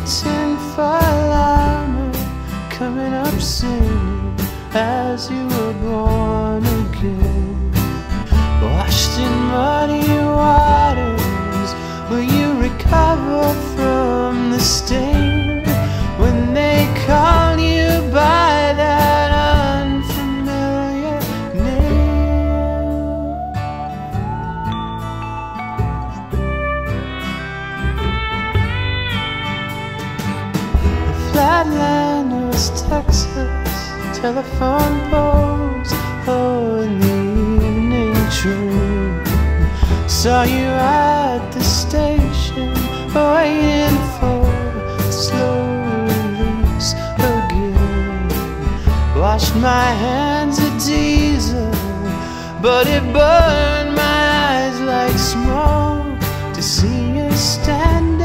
tinfoil armor, coming up singing as you were born again. Washed in muddy waters, will you recover from the stain when they call you by that unfamiliar name? The flatlanders, Texas, telephone poles, oh, in the evening train. Saw you at the station, waiting for a slow release again. Washed my hands of diesel, but it burned my eyes like smoke to see you stand